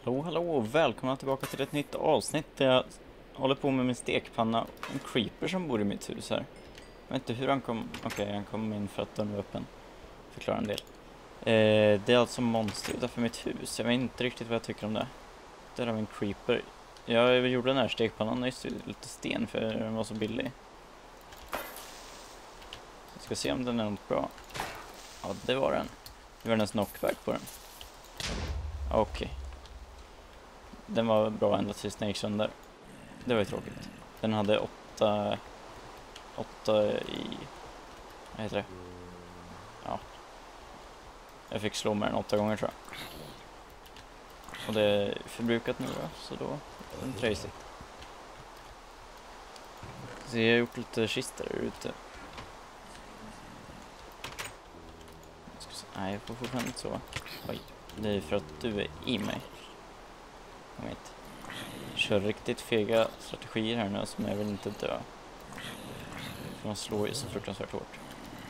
Hallå och välkomna tillbaka till ett nytt avsnitt där jag håller på med min stekpanna och en creeper som bor i mitt hus här. Jag vet inte hur han kom. Okej, han kom in för att dörren var öppen. Förklara en del. Det är alltså monster utanför mitt hus. Jag vet inte riktigt vad jag tycker om det. Där har vi en creeper. Jag gjorde den här stekpannan nyss lite sten för den var så billig. Jag ska se om den är något bra. Ja, det var den. Det var en knockback på den. Okej. Den var bra ända tills den gick sönder. Det var ju tråkigt. Den hade 8 i... Vad heter det? Ja. Jag fick slå med den 8 gånger tror jag. Och det är förbrukat nu då, så då är den trasigt. Så jag har gjort lite kistor där ute. Nej, jag får fortfarande inte sova. Oj, det är för att du är i mig. Jag vet. Kör riktigt fega strategier här nu som jag vill inte dö. För man slår ju så fruktansvärt hårt.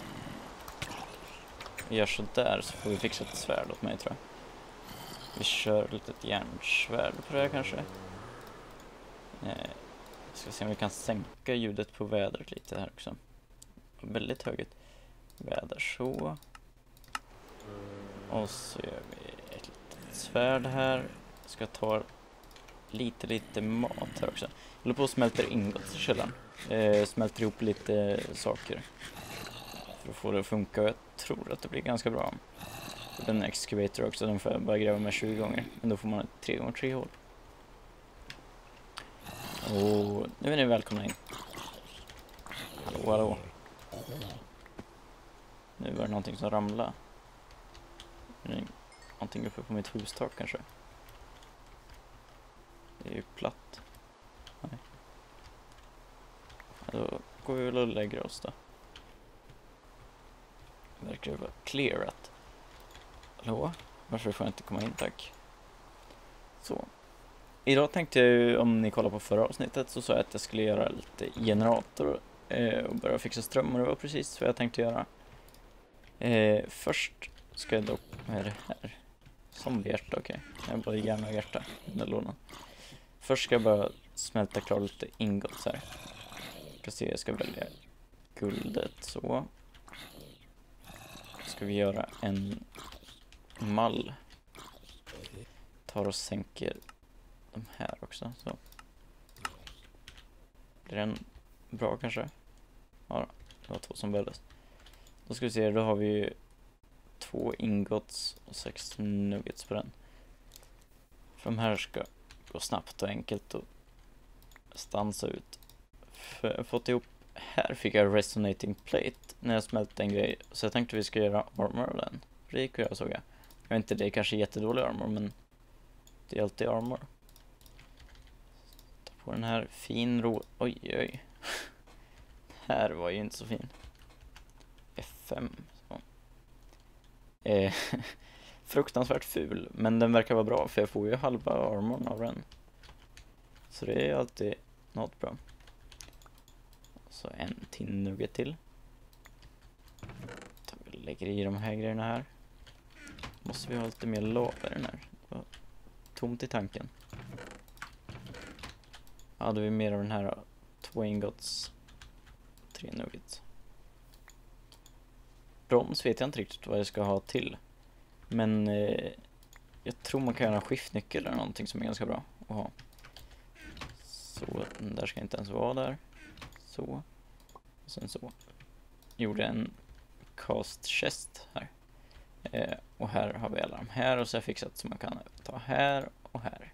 Vi gör så där så får vi fixa ett svärd åt mig tror jag. Vi kör lite järnsvärd på det här kanske. Ska se om vi kan sänka ljudet på vädret lite här också. Väldigt högt väder så. Och så gör vi ett litet svärd här. Ska ta lite mat här också. Jag håller på att smälta ingot i källaren. Smälter ihop lite saker för att få det att funka. Jag tror att det blir ganska bra. Den excavator också, den får jag bara gräva med 20 gånger. Men då får man ett 3x3 hål. Och nu är ni välkomna in. Hallå. Nu var det någonting som ramlade. Är det någonting uppe på mitt hustak kanske? Det är ju platt. Nej. Då går vi väl och lägger oss då. Verkar det vara clearat. Hallå? Varför får jag inte komma in, tack? Så. Idag tänkte jag ju, om ni kollar på förra avsnittet så sa jag att jag skulle göra lite generator och börja fixa ström och det var precis vad jag tänkte göra. Först ska jag dock... Vad är det här? Zombiehjärta, okej. Jag har både hjärna och hjärta under lådan. Först ska jag bara smälta klar lite ingots här. Jag ska välja guldet så. Ska vi göra en mall. Tar och sänker de här också så. Blir den bra kanske? Ja, det var 2 som behövdes. Då ska vi se, då har vi ju 2 ingots och 6 nuggets på den. För de här ska gå snabbt och enkelt och stansa ut. För jag har fått ihop, här fick jag resonating plate när jag smälte en grej. Så jag tänkte vi ska göra armor av den. Det gick jag såg jag. Jag vet inte, det är kanske jättedålig armor men det är alltid armor. Ta på den här fin Oj. Här var ju inte så fin. F5. Så. Fruktansvärt ful, men den verkar vara bra för jag får ju halva armorn av den. Så det är alltid något bra. Så en tinnugget till. Vi lägger i de här grejerna här. Måste vi ha lite mer lava i den här. Det var tomt i tanken. Hade vi mer av den här 2 ingots, 3 nuggets. Brons vet jag inte riktigt vad jag ska ha till. Men jag tror man kan göra en skiftnyckel eller någonting som är ganska bra att ha. Så, den där ska inte ens vara där. Så. Och sen så. Gjorde en cast chest här. Och här har vi alla de här och så har jag fixat så man kan ta här och här.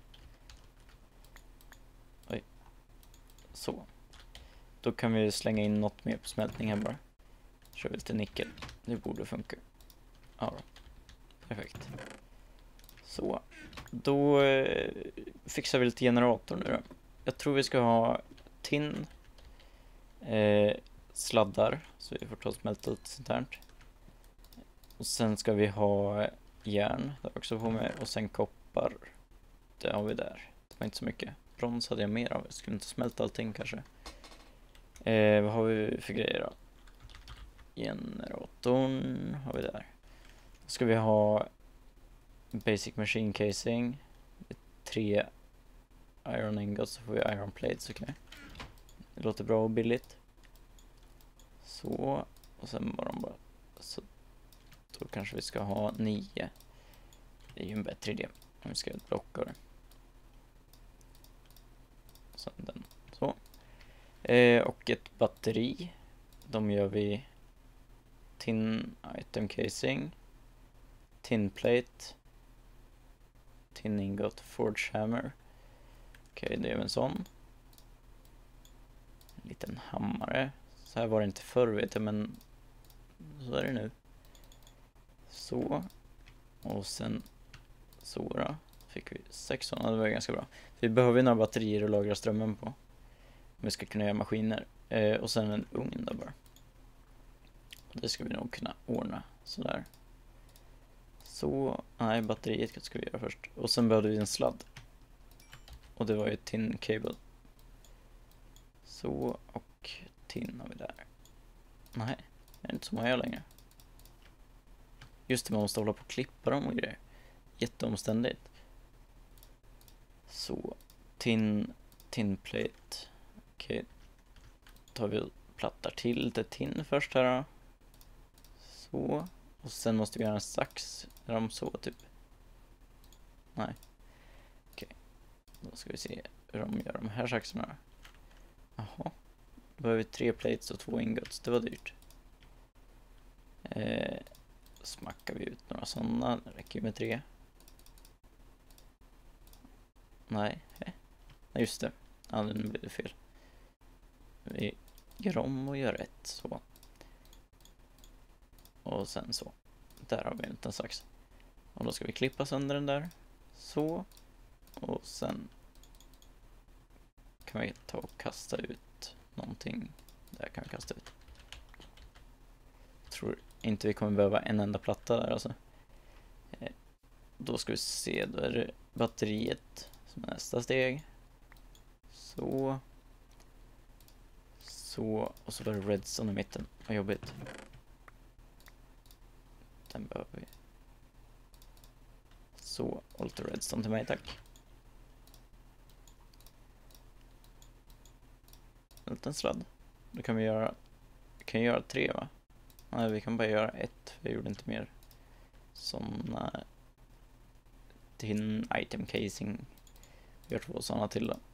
Oj. Så. Då kan vi slänga in något mer på smältning här bara. Kör vi lite nickel. Det borde funka. Ja då. Perfekt. Så. Då fixar vi lite generator nu då. Jag tror vi ska ha tin. Sladdar. Så vi får ta och smälta lite sånt här. Och sen ska vi ha järn. Där också på med. Och sen koppar. Det har vi där. Det var inte så mycket. Brons hade jag mer av. Jag skulle inte smälta allting kanske. Vad har vi för grejer då? Generatorn har vi där. Då ska vi ha basic machine casing. 3 iron ingots så får vi iron plates, okej. Det låter bra och billigt. Så, och sen bara så då kanske vi ska ha 9. Det är ju en bättre idé om vi ska ha ett block av det. Sen den, så. Och ett batteri. De gör vi tin item casing, tin plate, tin ingot, forge hammer. Okej, det är en sån. En liten hammare. Så här var det inte förr, vet jag, men så är det nu. Så. Och sen så då. Fick vi 6 sådana, det var ganska bra. Vi behöver några batterier att lagra strömmen på. Om vi ska kunna göra maskiner. Och sen en ugn där bara. Och det ska vi nog kunna ordna sådär. Så, nej, batteriet ska vi göra först. Och sen behövde vi en sladd. Och det var ju tin cable. Så, och tin har vi där. Nej, det är inte så många längre. Just det, man måste hålla på och klippa dem och grejer. Jätteomständigt. Så, tin plate. Okej. Tar vi och plattar till lite tin först här då. Så. Och sen måste vi göra en sax. Är de så typ? Nej. Okej. Då ska vi se hur de gör de här saxarna. Jaha. Då behöver vi 3 plates och 2 ingots. Det var dyrt. Smackar vi ut några sådana. Det räcker med 3. Nej. Nej, just det. Ja, nu blev det fel. Vi gör om och gör rätt. Så. Och sen så. Där har vi en liten sax. Och då ska vi klippa sönder den där. Så. Och sen kan vi ta och kasta ut någonting. Där kan vi kasta ut. Jag tror inte vi kommer behöva en enda platta där alltså. Då ska vi se, då är det batteriet som är nästa steg. Så. Så. Och så var det redstone i mitten. Vad jobbigt. Den behöver vi. Så, och lite redstone till mig, tack. En liten sladd. Då kan vi göra 3, va? Nej, vi kan bara göra 1. Vi gjorde inte mer. Såna tin item casing. Vi gör 2 sådana till då.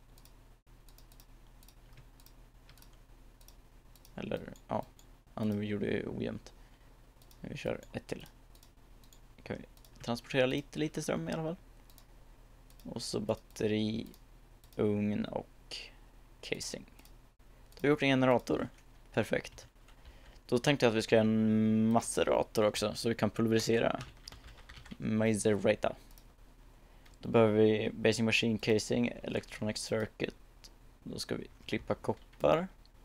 Eller, ja. Nu gjorde vi ojämnt. Vi kör 1 till. Kan vi transportera lite ström i alla fall. Och så batteri, ugn och casing. Då har vi gjort en generator. Perfekt. Då tänkte jag att vi ska göra en macerator också, så vi kan pulverisera Maserata. Då behöver vi basic machine casing, electronic circuit. Då ska vi klippa koppar.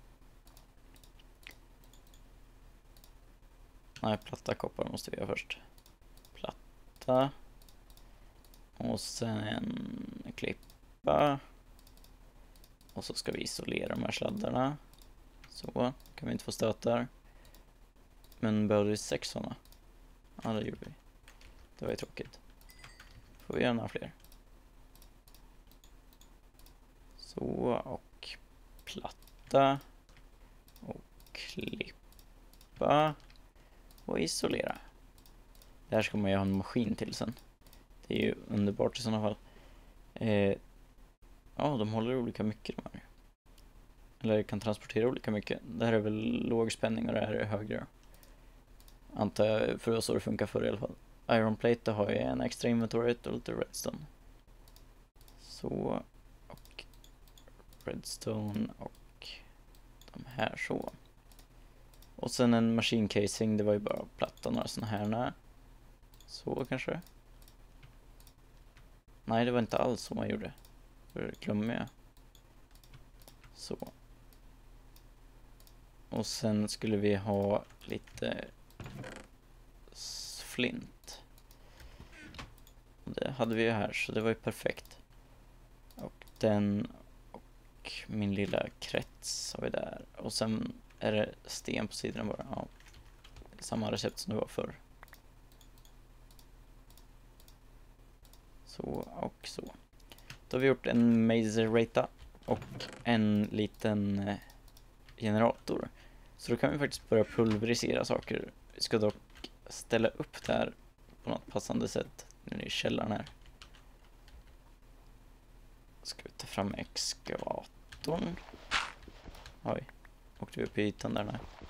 Nej, platta koppar måste vi göra först. Platta. Och sen klippa. Och så ska vi isolera de här sladdarna. Så, kan vi inte få stötar. Men behöver vi 6 sådana? Ja, det gjorde vi. Det var ju tråkigt. Får vi göra några fler. Så, och platta. Och klippa. Och isolera. Det här ska man ju ha en maskin till sen. Det är ju underbart i sådana fall. Ja, de håller olika mycket de här. Eller kan transportera olika mycket. Det här är väl låg spänning och det här är högre. Antar jag, för så det funkar för i alla fall. Iron plate har ju en extra inventory och lite redstone. Så. Och redstone och de här så. Och sen en machine casing, det var ju bara platta några såna här. Så kanske. Nej, det var inte alls som man gjorde. För glömmer jag. Så. Och sen skulle vi ha lite flint. Det hade vi ju här, så det var ju perfekt. Och den och min lilla krets har vi där. Och sen är det sten på sidan bara. Ja. Samma recept som det var förr. Så och så. Då har vi gjort en Maserata och en liten generator. Så då kan vi faktiskt börja pulverisera saker. Vi ska dock ställa upp det här på något passande sätt. Nu är det i källaren här. Ska vi ta fram exkavatorn. Oj, åkte vi upp i ytan där.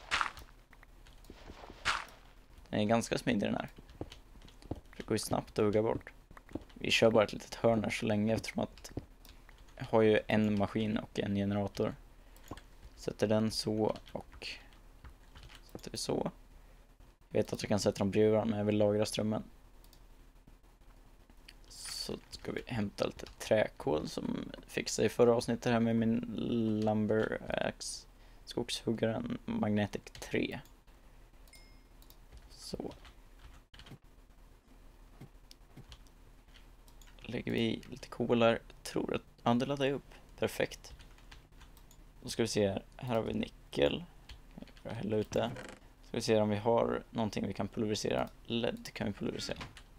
Den är ganska smidig den här. Det går ju snabbt att hugga bort. Vi kör bara ett litet hörn här så länge eftersom att jag har ju en maskin och en generator. Sätter den så och sätter vi så. Jag vet att jag kan sätta dem bredvid varandra men jag vill lagra strömmen. Så ska vi hämta lite träkol som fixade i förra avsnittet här med min Lumber Axe. Skogshuggaren Magnetic 3. Så. Lägger vi lite kol här. Jag tror att det laddar upp. Perfekt. Då ska vi se här. Här har vi nickel. Jag häller ut det. Ska vi se om vi har någonting vi kan pulverisera. LED kan vi pulverisera.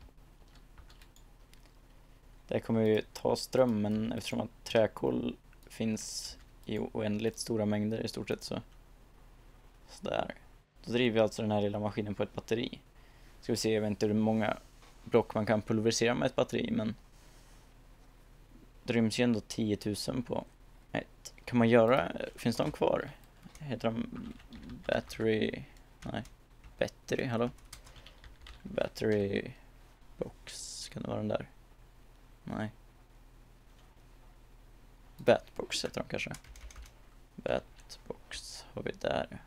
Det kommer ju ta ström, men eftersom att träkol finns i oändligt stora mängder i stort sett så där. Då driver vi alltså den här lilla maskinen på ett batteri. Ska vi se, jag vet inte hur många block man kan pulverisera med ett batteri, men det ryms ju ändå 10 000 på ett. Kan man göra, finns de kvar? Heter de battery? Nej, battery, hallå? Battery box, kan det vara den där? Nej. Batbox heter de kanske. Batbox har vi där.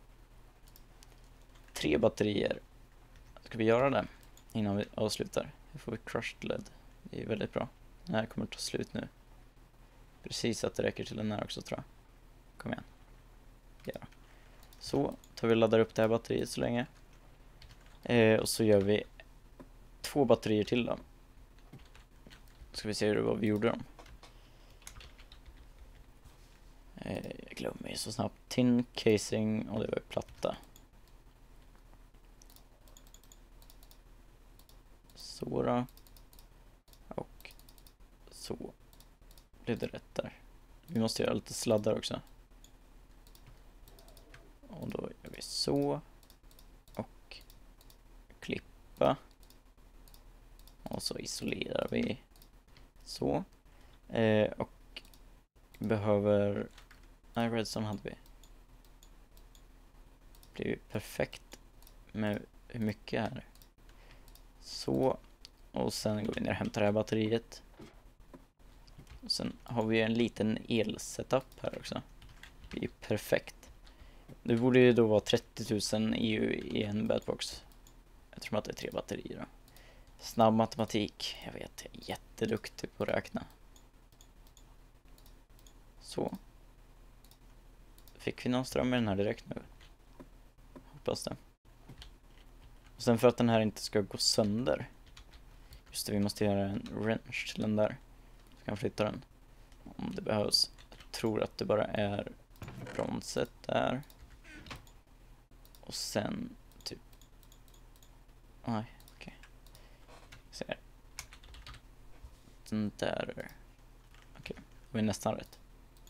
3 batterier. Ska vi göra det innan vi avslutar? Här får vi crushed LED. Det är väldigt bra. Den här kommer ta slut nu. Precis att det räcker till den här också tror jag. Kom igen. Ja. Så tar vi och laddar upp det här batteriet så länge. Och så gör vi 2 batterier till då. Ska vi se vad vi gjorde dem. Jag glömmer mig så snabbt. Tin casing och det var platta. Så då. Och så blev det rätt där. Vi måste göra lite sladdar också. Och då gör vi så. Och klippa. Och så isolerar vi. Så. Och behöver... Nej, redstone hade vi. Det blir perfekt med hur mycket här. Så. Och sen går vi ner och hämtar det här batteriet. Och sen har vi en liten elsetup här också. Det är perfekt. Det borde ju då vara 30 000 EU i en batbox. Jag tror att det är 3 batterier då. Snabb matematik. Jag vet, jag är jätteduktig på att räkna. Så. Fick vi någon ström i den här direkt nu? Hoppas det. Och sen för att den här inte ska gå sönder. Just det, vi måste göra en wrench till den där. Så kan jag flytta den. Om det behövs. Jag tror att det bara är bronset där. Och sen typ... Nej, okej. Se här. Den där. Okej, det var nästan rätt.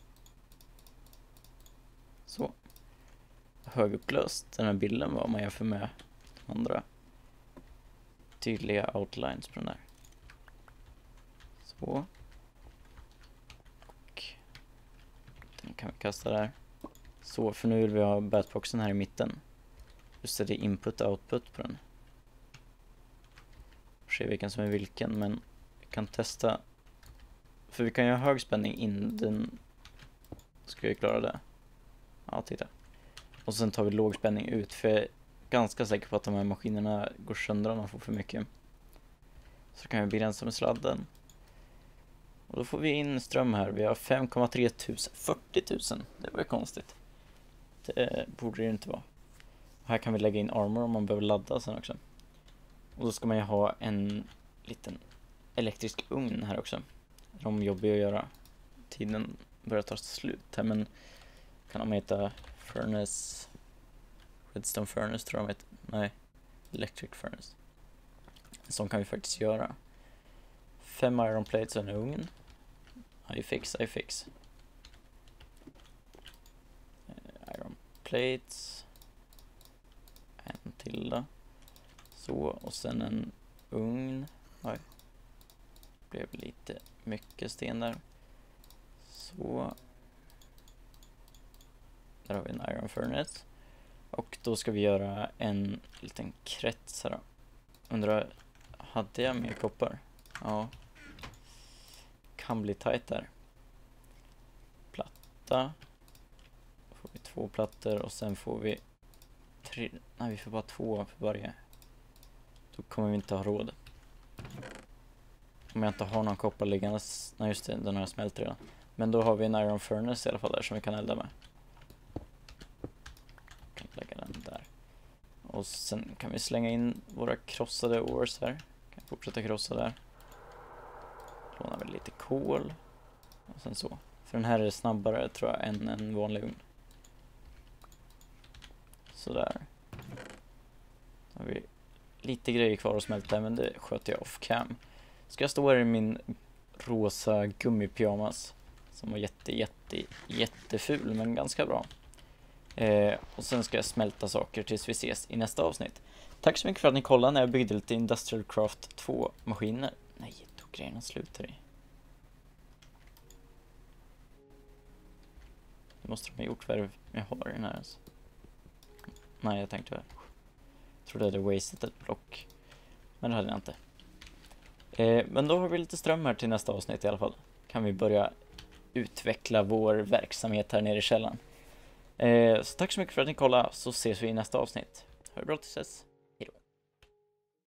Så. Högupplöst den här bilden vad man jämför med de andra. Tydliga outlines på den där. Så. Och den kan vi kasta där. Så, för nu vill vi ha batboxen här i mitten. Just det är input och output på den. Får se vilken som är vilken, men vi kan testa. För vi kan ju ha hög spänning in den. Ska vi klara det? Ja, titta. Och sen tar vi låg spänning ut, för jag är ganska säker på att de här maskinerna går sönder om de får för mycket. Så kan vi begränsa med sladden. Och då får vi in ström här. Vi har 5,3 tusen. 40 000. Det var ju konstigt. Det borde det ju inte vara. Och här kan vi lägga in armor om man behöver ladda sen också. Och då ska man ju ha en liten elektrisk ugn här också. De jobbar att göra. Tiden börjar ta slut här, men kan de heta furnace, redstone furnace tror jag de heter. Nej, electric furnace. Så kan vi faktiskt göra. 5 iron plates och en ugn. I fix. Iron plates. En till då. Så, och sen en ugn. Oj. Blev lite mycket sten där. Så. Där har vi en iron furnace. Och då ska vi göra en liten krets här då. Undrar, hade jag mer koppar? Ja. Kan bli tajt där. Platta. Då får vi 2 plattor och sen får vi 3. Nej, vi får bara 2 för varje. Då kommer vi inte ha råd. Om jag inte har någon koppar liggande. Nej just det, den har jag smält redan. Men då har vi en iron furnace i alla fall där som vi kan elda med. Kan lägga den där. Och sen kan vi slänga in våra krossade ores här. Kan fortsätta krossa där. Låna väl lite kol. Och sen så. För den här är snabbare tror jag än en vanlig ugn. Sådär. Då har vi lite grejer kvar att smälta men det sköter jag off cam. Ska jag stå här i min rosa gummipyjamas som var jätteful men ganska bra. Och sen ska jag smälta saker tills vi ses i nästa avsnitt. Tack så mycket för att ni kollade när jag byggde lite Industrial Craft 2 maskiner. Nej, tog grejerna slut här i. Det måste de ha gjort vad jag har i den här alltså. Nej, jag tänkte väl. Jag trodde jag hade wasted ett block. Men det hade jag inte. Men då har vi lite ström här till nästa avsnitt i alla fall. Kan vi börja utveckla vår verksamhet här nere i källaren. Så tack så mycket för att ni kollade, så ses vi i nästa avsnitt. Ha det bra tills dess.